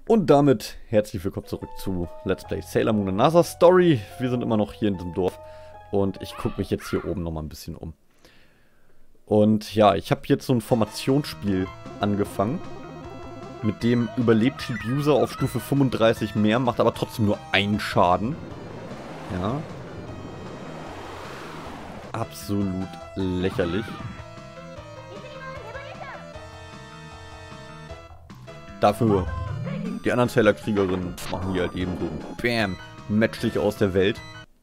Und damit herzlich willkommen zurück zu Let's Play Sailor Moon Another Story. Wir sind immer noch hier in diesem Dorf und ich gucke mich jetzt hier oben nochmal ein bisschen um. Und ja, ich habe jetzt so ein Formationsspiel angefangen. Mit dem überlebt Chibiusa auf Stufe 35 mehr, macht aber trotzdem nur einen Schaden. Ja. Absolut lächerlich. Dafür, die anderen Sailor-Kriegerinnen machen hier halt eben so, bam, matchlich aus der Welt.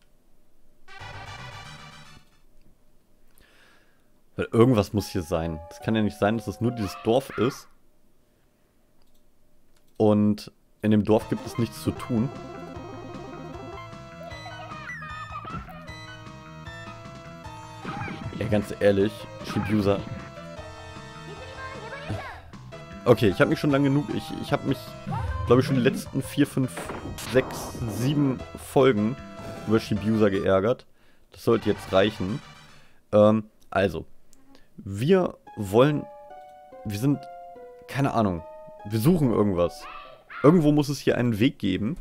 Weil irgendwas muss hier sein. Es kann ja nicht sein, dass es nur dieses Dorf ist. Und in dem Dorf gibt es nichts zu tun. Ja, ganz ehrlich, Chibiusa. Okay, ich habe mich schon lange genug. Ich habe mich, glaube ich, schon die letzten 4, 5, 6, 7 Folgen über Chibiusa geärgert. Das sollte jetzt reichen. Also, wir sind, keine Ahnung, wir suchen irgendwas. Irgendwo muss es hier einen Weg geben,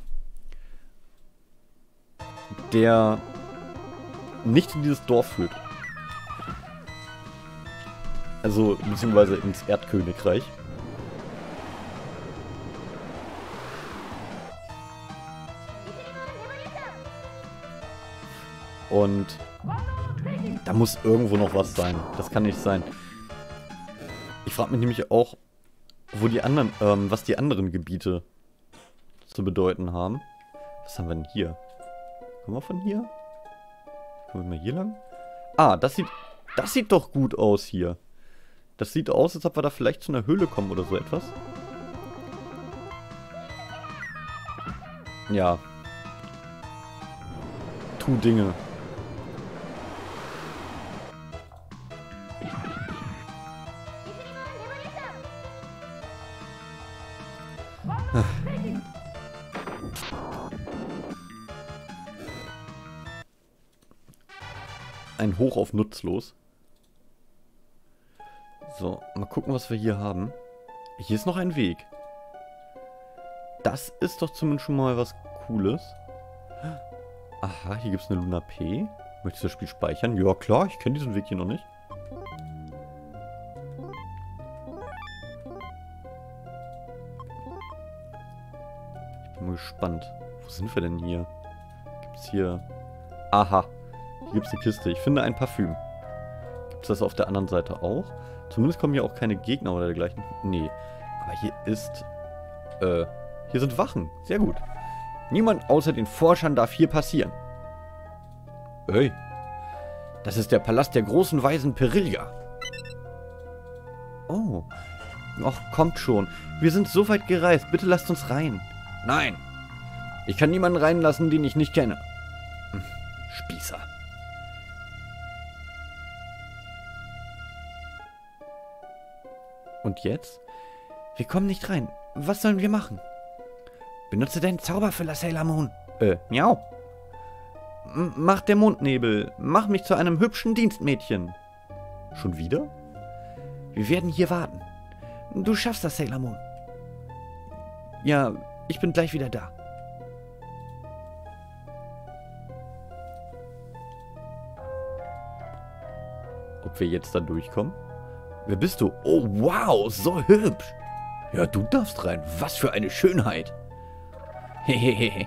der nicht in dieses Dorf führt. Also, beziehungsweise ins Erdkönigreich. Und da muss irgendwo noch was sein. Das kann nicht sein. Ich frage mich nämlich auch, wo die anderen, was die anderen Gebiete zu bedeuten haben. Was haben wir denn hier? Kommen wir von hier? Kommen wir mal hier lang? Ah, das sieht doch gut aus hier. Das sieht aus, als ob wir da vielleicht zu einer Höhle kommen oder so etwas. Ja. Tu Dinge. Ein Hoch auf nutzlos. So, mal gucken, was wir hier haben. Hier ist noch ein Weg. Das ist doch zumindest schon mal was Cooles. Aha, hier gibt es eine Luna P. Möchtest du das Spiel speichern? Ja, klar, ich kenne diesen Weg hier noch nicht. Ich bin mal gespannt. Wo sind wir denn hier? Gibt es hier... Aha. Hier gibt es eine Kiste. Ich finde ein Parfüm. Gibt es das auf der anderen Seite auch? Zumindest kommen hier auch keine Gegner oder dergleichen. Nee. Aber hier ist... hier sind Wachen. Sehr gut. Niemand außer den Forschern darf hier passieren. Ey. Das ist der Palast der großen Weisen Perilja. Oh. Och, kommt schon. Wir sind so weit gereist. Bitte lasst uns rein. Nein. Ich kann niemanden reinlassen, den ich nicht kenne. Spießer. Und jetzt? Wir kommen nicht rein. Was sollen wir machen? Benutze deinen Zauberfüller, Sailor Moon. Miau. Mach der Mondnebel. Mach mich zu einem hübschen Dienstmädchen. Schon wieder? Wir werden hier warten. Du schaffst das, Sailor Moon. Ja, ich bin gleich wieder da. Ob wir jetzt da durchkommen? Wer bist du? Oh, wow, so hübsch. Ja, du darfst rein. Was für eine Schönheit. Hehehe.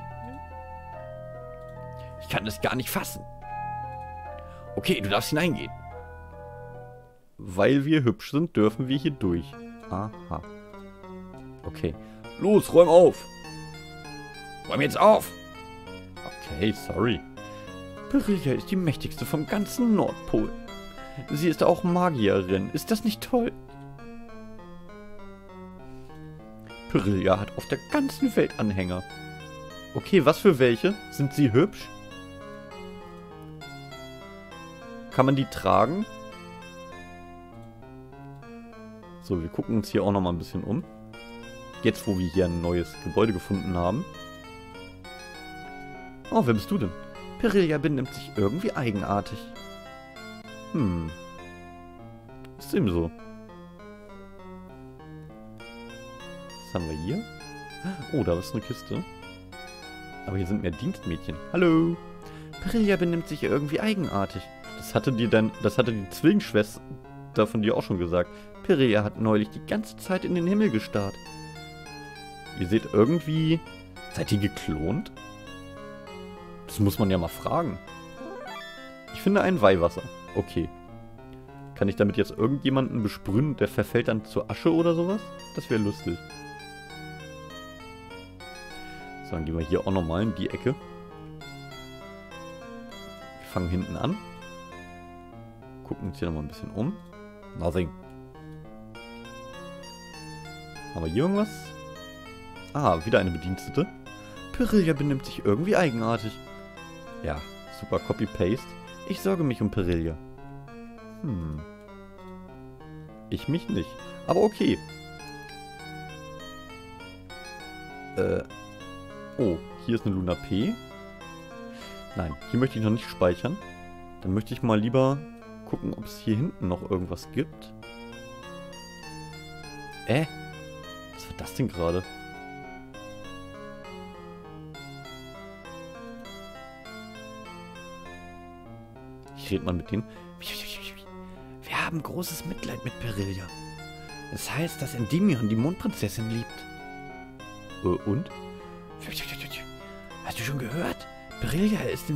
Ich kann das gar nicht fassen. Okay, du darfst hineingehen. Weil wir hübsch sind, dürfen wir hier durch. Aha. Okay. Los, räum auf. Räum jetzt auf. Okay, sorry. Perilja ist die mächtigste vom ganzen Nordpol. Sie ist auch Magierin. Ist das nicht toll? Perilja hat auf der ganzen Welt Anhänger. Okay, was für welche? Sind sie hübsch? Kann man die tragen? So, wir gucken uns hier auch nochmal ein bisschen um. Jetzt, wo wir hier ein neues Gebäude gefunden haben. Oh, wer bist du denn? Perilja benimmt sich irgendwie eigenartig. Ist eben so. Was haben wir hier? Oh, da ist eine Kiste. Aber hier sind mehr Dienstmädchen. Hallo. Perilia benimmt sich irgendwie eigenartig. Das hatte die Zwillingsschwester von dir auch schon gesagt. Perilia hat neulich die ganze Zeit in den Himmel gestarrt. Ihr seht irgendwie... Seid ihr geklont? Das muss man ja mal fragen. Ich finde ein Weihwasser. Okay. Kann ich damit jetzt irgendjemanden besprühen, der verfällt dann zur Asche oder sowas? Das wäre lustig. So, dann gehen wir hier auch nochmal in die Ecke. Wir fangen hinten an. Gucken uns hier nochmal ein bisschen um. Nothing. Haben wir hier irgendwas? Ah, wieder eine Bedienstete. Perilia benimmt sich irgendwie eigenartig. Ja, super Copy-Paste. Ich sorge mich um Perilia. Ich mich nicht. Aber okay. Oh, hier ist eine Luna P. Nein, hier möchte ich noch nicht speichern. Dann möchte ich mal lieber gucken, ob es hier hinten noch irgendwas gibt. Was war das denn gerade? Ich rede mal mit denen. Wir haben großes Mitleid mit Perilia. Es heißt, dass Endymion die Mondprinzessin liebt. Und? Hast du schon gehört? Perilia ist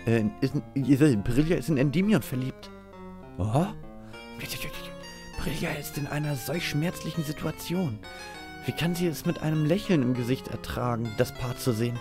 in Endymion verliebt. Oh? Perilia ist in einer solch schmerzlichen Situation. Wie kann sie es mit einem Lächeln im Gesicht ertragen, das Paar zu sehen?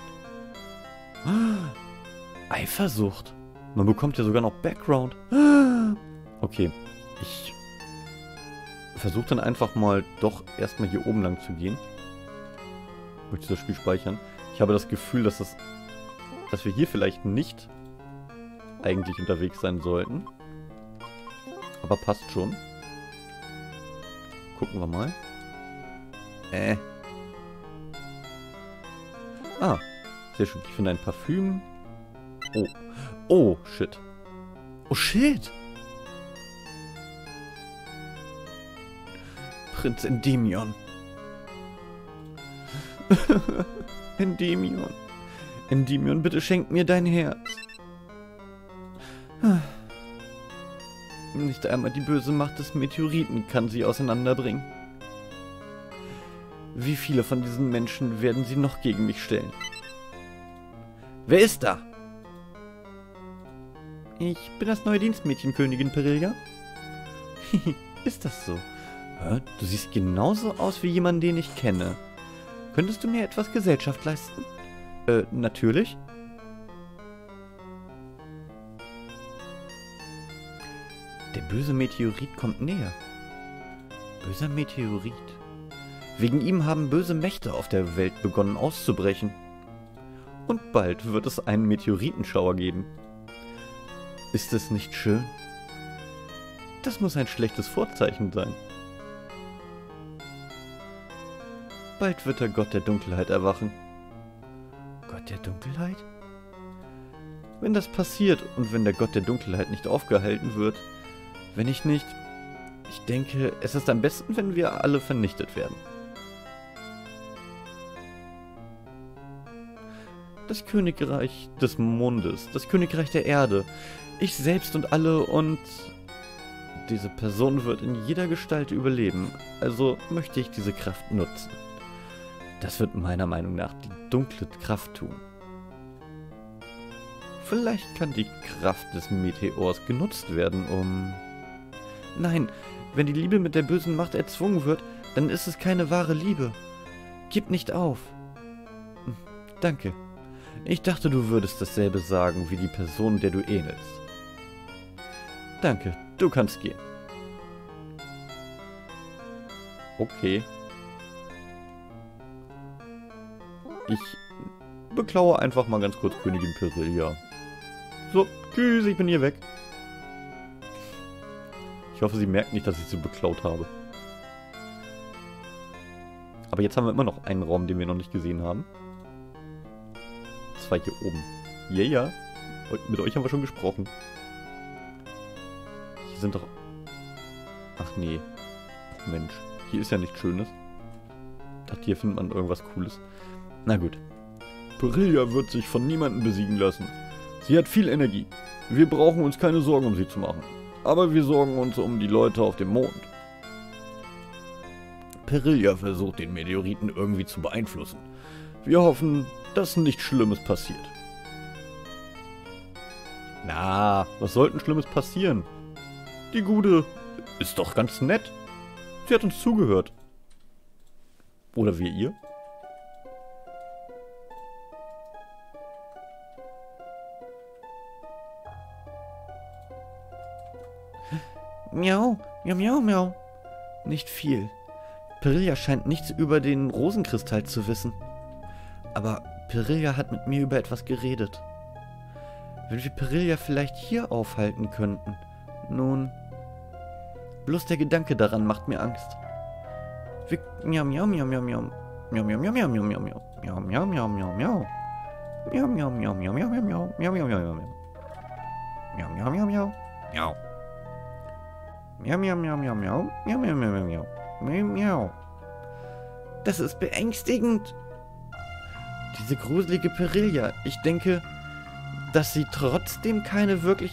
Eifersucht. Man bekommt ja sogar noch Background. Okay, ich versuche dann einfach mal doch erstmal hier oben lang zu gehen. Ich möchte das Spiel speichern. Ich habe das Gefühl, dass wir hier vielleicht nicht eigentlich unterwegs sein sollten. Aber passt schon. Gucken wir mal. Ah, sehr schön. Ich finde ein Parfüm. Oh. Oh, shit. Oh, shit. Prinz Endymion. Endymion. Endymion, bitte schenk mir dein Herz. Nicht einmal die böse Macht des Meteoriten kann sie auseinanderbringen. Wie viele von diesen Menschen werden sie noch gegen mich stellen? Wer ist da? Ich bin das neue Dienstmädchen, Königin Perilia. Ist das so? Hä? Du siehst genauso aus wie jemand, den ich kenne. Könntest du mir etwas Gesellschaft leisten? Natürlich. Der böse Meteorit kommt näher. Böser Meteorit. Wegen ihm haben böse Mächte auf der Welt begonnen auszubrechen. Und bald wird es einen Meteoritenschauer geben. Ist es nicht schön? Das muss ein schlechtes Vorzeichen sein. Bald wird der Gott der Dunkelheit erwachen. Gott der Dunkelheit? Wenn das passiert und wenn der Gott der Dunkelheit nicht aufgehalten wird, wenn ich nicht... Ich denke, es ist am besten, wenn wir alle vernichtet werden. Das Königreich des Mondes, das Königreich der Erde, ich selbst und alle und... Diese Person wird in jeder Gestalt überleben, also möchte ich diese Kraft nutzen. Das wird meiner Meinung nach die dunkle Kraft tun. Vielleicht kann die Kraft des Meteors genutzt werden, um... Nein, wenn die Liebe mit der bösen Macht erzwungen wird, dann ist es keine wahre Liebe. Gib nicht auf. Danke. Ich dachte, du würdest dasselbe sagen wie die Person, der du ähnelst. Danke, du kannst gehen. Okay. Ich beklaue einfach mal ganz kurz Königin Perilia. So, tschüss, ich bin hier weg. Ich hoffe, sie merkt nicht, dass ich sie beklaut habe. Aber jetzt haben wir immer noch einen Raum, den wir noch nicht gesehen haben. Das war hier oben. Yeah. Mit euch haben wir schon gesprochen. Hier sind doch... Ach nee. Ach Mensch. Hier ist ja nichts Schönes. Ich dachte, hier findet man irgendwas Cooles. Na gut. Pirilla wird sich von niemandem besiegen lassen. Sie hat viel Energie. Wir brauchen uns keine Sorgen um sie zu machen. Aber wir sorgen uns um die Leute auf dem Mond. Pirilla versucht, den Meteoriten irgendwie zu beeinflussen. Wir hoffen, dass nichts Schlimmes passiert. Na, was sollte Schlimmes passieren? Die Gute ist doch ganz nett. Sie hat uns zugehört. Oder wir ihr? Miau, miau, miau, miau. Nicht viel. Pirilla scheint nichts über den Rosenkristall zu wissen. Aber Pirilla hat mit mir über etwas geredet. Wenn wir Pirilla vielleicht hier aufhalten könnten. Nun, bloß der Gedanke daran macht mir Angst. Wir... Miau, miau, miau, miau, miau. Miau, miau, miau, miau, miau, miau, miau. Miau, miau, miau, miau, miau. Miau, miau, miau, miau, miau, miau, miau. Miau, miau, miau, miau, miau. Miau, miau, miau, miau. Miau. Miau, miau, miau, miau, miau. Miau, miau, miau, miau, miau. Miau, miau. Das ist beängstigend. Diese gruselige Pirilla. Ich denke, dass sie trotzdem keine wirklich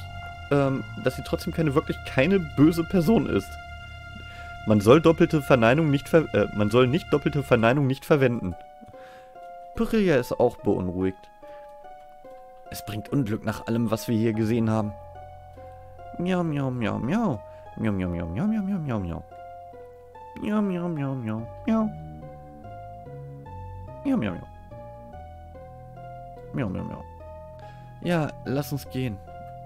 keine böse Person ist. Man soll nicht doppelte Verneinung nicht verwenden. Pirilla ist auch beunruhigt. Es bringt Unglück nach allem, was wir hier gesehen haben. Miau, miau, miau, miau. Miau, miau, miau, miau, miau, miau, miau, miau. Miau, miau, miau, miau, miau. Miau, miau, miau. Miau, miau, miau. Ja, lass uns gehen.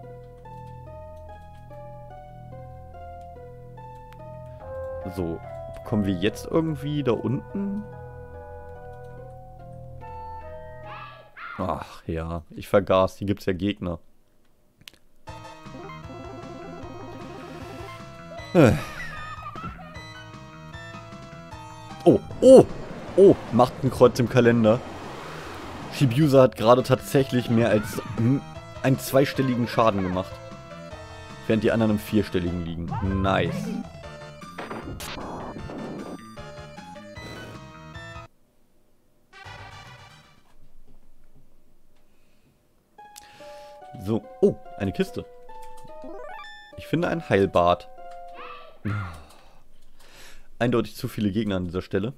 So, kommen wir jetzt irgendwie da unten? Ach ja, ich vergaß, hier gibt es ja Gegner. Oh, oh, oh, macht ein Kreuz im Kalender. Chibiusa hat gerade tatsächlich mehr als einen zweistelligen Schaden gemacht. Während die anderen im vierstelligen liegen. Nice. So, oh, eine Kiste. Ich finde ein Heilbad. Eindeutig zu viele Gegner an dieser Stelle.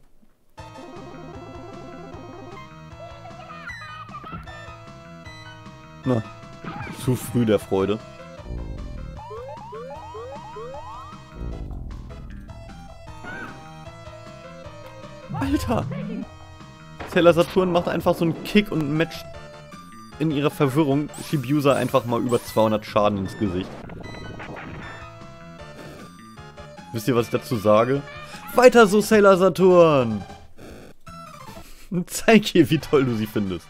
Na, zu früh der Freude. Alter! Sailor Saturn macht einfach so einen Kick und matcht in ihrer Verwirrung Chibiusa einfach mal über 200 Schaden ins Gesicht. Wisst ihr, was ich dazu sage? Weiter so, Sailor Saturn! Zeig ihr, wie toll du sie findest.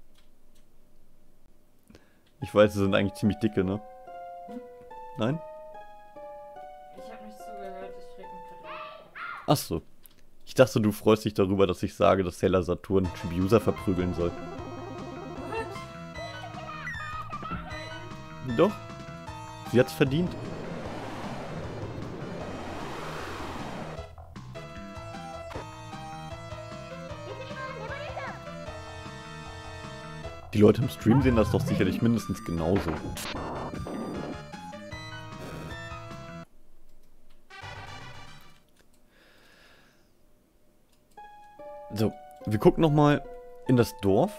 Ich weiß, sie sind eigentlich ziemlich dicke, ne? Nein? Ich hab nicht zugehört, ich krieg einen Kredit. Achso. Ich dachte, du freust dich darüber, dass ich sage, dass Sailor Saturn Chibiusa verprügeln soll. Doch. Sie hat's verdient. Die Leute im Stream sehen das doch sicherlich mindestens genauso. So, wir gucken nochmal in das Dorf.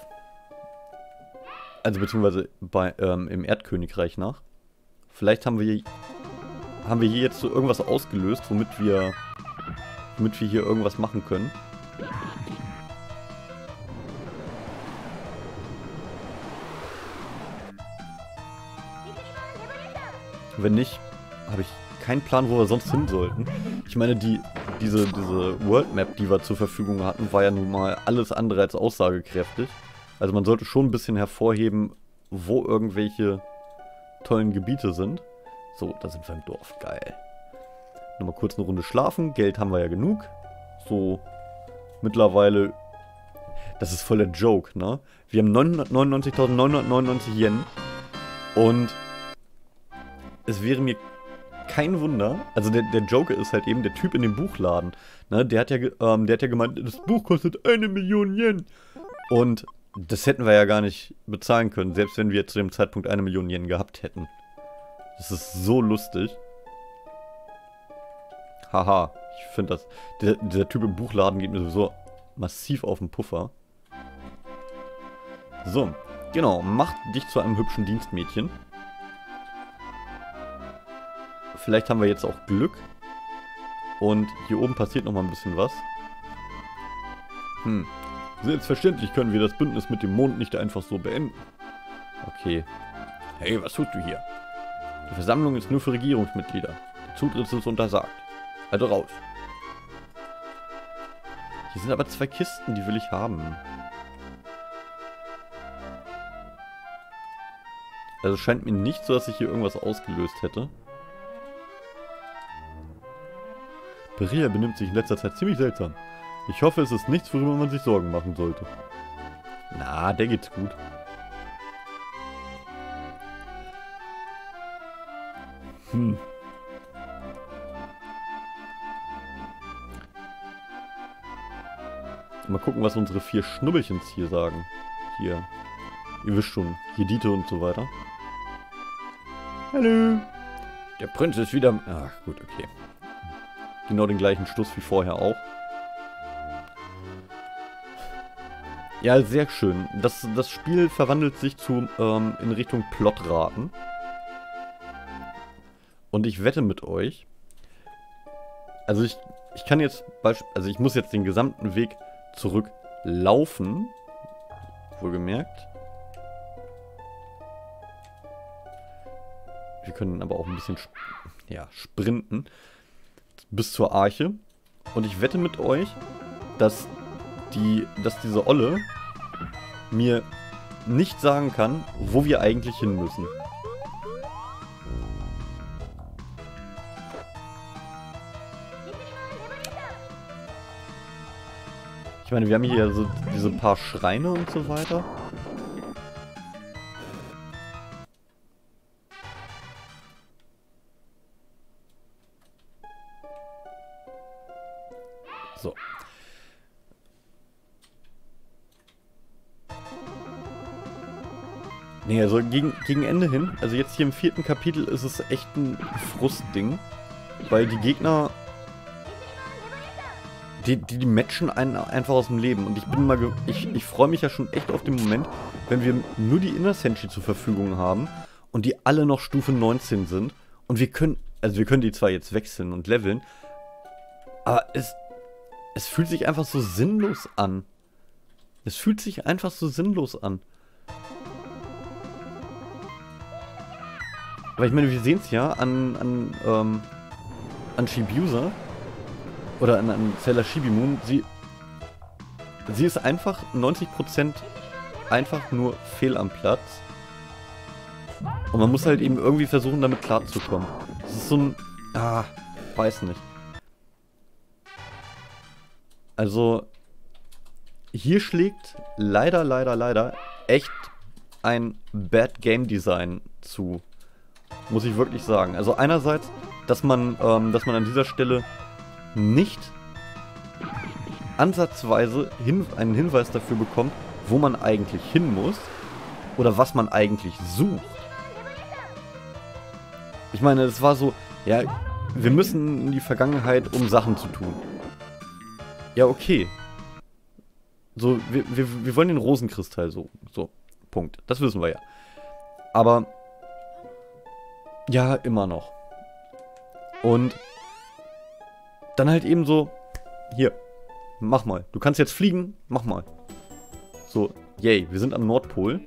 Also beziehungsweise im Erdkönigreich nach. Vielleicht haben wir hier jetzt so irgendwas ausgelöst, womit wir hier irgendwas machen können. Wenn nicht, habe ich keinen Plan, wo wir sonst hin sollten. Ich meine, diese World Map, die wir zur Verfügung hatten, war ja nun mal alles andere als aussagekräftig. Also man sollte schon ein bisschen hervorheben, wo irgendwelche tollen Gebiete sind. So, da sind wir im Dorf. Geil. Nochmal kurz eine Runde schlafen. Geld haben wir ja genug. So, mittlerweile... Das ist voll der Joke, ne? Wir haben 999.999 Yen. Und... Es wäre mir kein Wunder, also der Joker ist halt eben der Typ in dem Buchladen, ne, der hat ja gemeint, das Buch kostet 1 Million Yen. Und das hätten wir ja gar nicht bezahlen können, selbst wenn wir zu dem Zeitpunkt 1 Million Yen gehabt hätten. Das ist so lustig. Haha, ich finde das... Dieser Typ im Buchladen geht mir sowieso massiv auf den Puffer. So, genau, mach dich zu einem hübschen Dienstmädchen. Vielleicht haben wir jetzt auch Glück. Und hier oben passiert nochmal ein bisschen was. Selbstverständlich können wir das Bündnis mit dem Mond nicht einfach so beenden. Okay. Hey, was tust du hier? Die Versammlung ist nur für Regierungsmitglieder. Der Zutritt ist untersagt. Also raus. Hier sind aber 2 Kisten, die will ich haben. Also es scheint mir nicht so, dass ich hier irgendwas ausgelöst hätte. Berea benimmt sich in letzter Zeit ziemlich seltsam. Ich hoffe, es ist nichts, worüber man sich Sorgen machen sollte. Na, der geht's gut. Mal gucken, was unsere 4 Schnubbelchens hier sagen. Hier. Ihr wisst schon. Jedite und so weiter. Hallo. Der Prinz ist wieder... Ach, gut, okay. Genau den gleichen Schluss wie vorher auch. Ja, sehr schön. Das Spiel verwandelt sich in Richtung Plotraten. Und ich wette mit euch. Also ich kann jetzt... Also ich muss jetzt den gesamten Weg zurücklaufen. Wohlgemerkt. Wir können aber auch ein bisschen sprinten. Bis zur Arche. Und ich wette mit euch, dass diese Olle mir nicht sagen kann, wo wir eigentlich hin müssen. Ich meine, wir haben hier so diese paar Schreine und so weiter. So. Nee, also gegen Ende hin, also jetzt hier im 4. Kapitel ist es echt ein Frustding, weil die Gegner, die matchen einen einfach aus dem Leben und ich freue mich ja schon echt auf den Moment, wenn wir nur die Inner Senshi zur Verfügung haben und die alle noch Stufe 19 sind und wir können die zwar jetzt wechseln und leveln, aber es fühlt sich einfach so sinnlos an. Es fühlt sich einfach so sinnlos an. Aber ich meine, wir sehen es ja an Chibiusa oder an Sailor Chibimun. Sie ist einfach 90% einfach nur fehl am Platz. Und man muss halt eben irgendwie versuchen, damit klarzukommen. Das ist so ein... weiß nicht. Also, hier schlägt leider echt ein Bad Game Design zu. Muss ich wirklich sagen. Also einerseits, dass man an dieser Stelle nicht ansatzweise einen Hinweis dafür bekommt, wo man eigentlich hin muss oder was man eigentlich sucht. Ich meine, es war so, ja, wir müssen in die Vergangenheit, um Sachen zu tun. Ja, okay. So, wir wollen den Rosenkristall so, Punkt. Das wissen wir ja. Aber ja, immer noch. Und dann halt eben so, hier, mach mal. Du kannst jetzt fliegen, mach mal. So, yay, wir sind am Nordpol.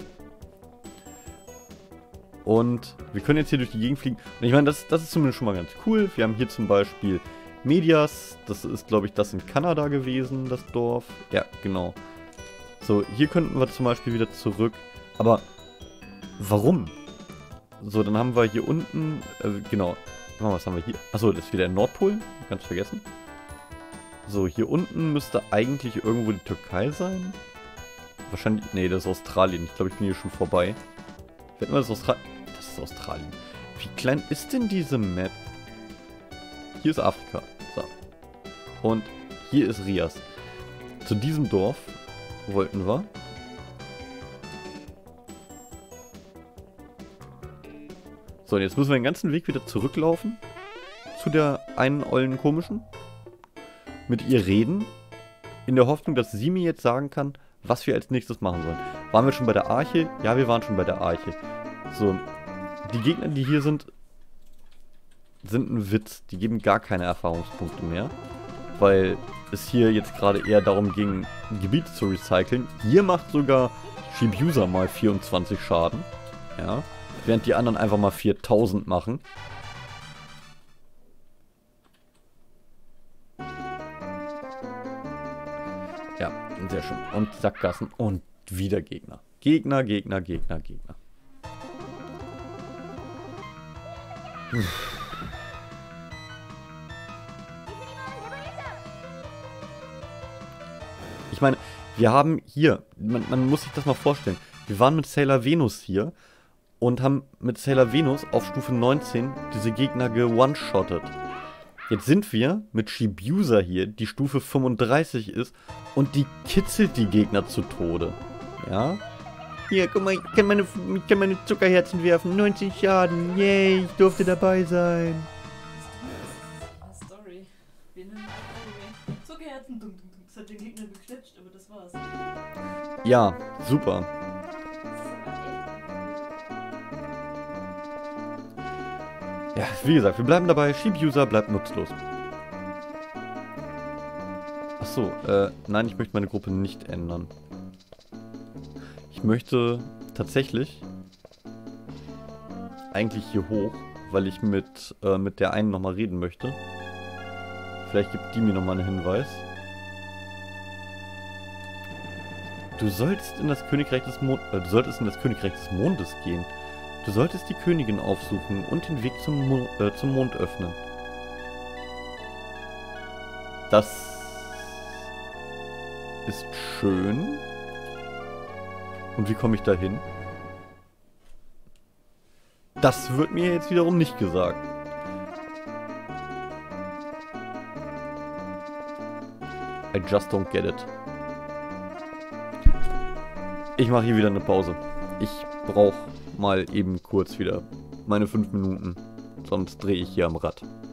Und wir können jetzt hier durch die Gegend fliegen. Und ich meine, das ist zumindest schon mal ganz cool. Wir haben hier zum Beispiel Medias. Das ist, glaube ich, das in Kanada gewesen, das Dorf. Ja, genau. So, hier könnten wir zum Beispiel wieder zurück. Aber warum? So, dann haben wir hier unten, genau. Was haben wir hier? Achso, das ist wieder der Nordpol. Ganz vergessen. So, hier unten müsste eigentlich irgendwo die Türkei sein. Wahrscheinlich, nee, das ist Australien. Ich glaube, ich bin hier schon vorbei. Ich werde mal, das ist Australien. Das ist Australien. Wie klein ist denn diese Map? Hier ist Afrika. So. Und hier ist Rias. Zu diesem Dorf wollten wir. So, und jetzt müssen wir den ganzen Weg wieder zurücklaufen. Zu der einen ollen komischen. Mit ihr reden. In der Hoffnung, dass sie mir jetzt sagen kann, was wir als nächstes machen sollen. Waren wir schon bei der Arche? Ja, wir waren schon bei der Arche. So, die Gegner, die hier sind ein Witz. Die geben gar keine Erfahrungspunkte mehr. Weil es hier jetzt gerade eher darum ging, Gebiete zu recyceln. Hier macht sogar Shibuya mal 24 Schaden. Ja. Während die anderen einfach mal 4000 machen. Ja, sehr schön. Und Sackgassen und wieder Gegner. Gegner. Ich meine, wir haben hier, man muss sich das mal vorstellen, wir waren mit Sailor Venus hier und haben mit Sailor Venus auf Stufe 19 diese Gegner ge-one-shottet. Jetzt sind wir mit Shibuya hier, die Stufe 35 ist und die kitzelt die Gegner zu Tode. Ja? Hier, guck mal, ich kann meine Zuckerherzen werfen, 90 Schaden, yay, ich durfte dabei sein. Story. Wir nehmen ein Anime. Zuckerherzen, dumm. Das hat den Gegner geknetscht, aber das war's. Ja, super. Ja, wie gesagt, wir bleiben dabei. Shibuya bleibt nutzlos. Achso, nein, ich möchte meine Gruppe nicht ändern. Ich möchte tatsächlich eigentlich hier hoch, weil ich mit der einen nochmal reden möchte. Vielleicht gibt die mir nochmal einen Hinweis. Du solltest in das Königreich des Mondes gehen. Du solltest die Königin aufsuchen und den Weg zum Mond öffnen. Das ist schön. Und wie komme ich da hin? Das wird mir jetzt wiederum nicht gesagt. I just don't get it. Ich mache hier wieder eine Pause. Ich brauche mal eben kurz wieder meine 5 Minuten. Sonst drehe ich hier am Rad.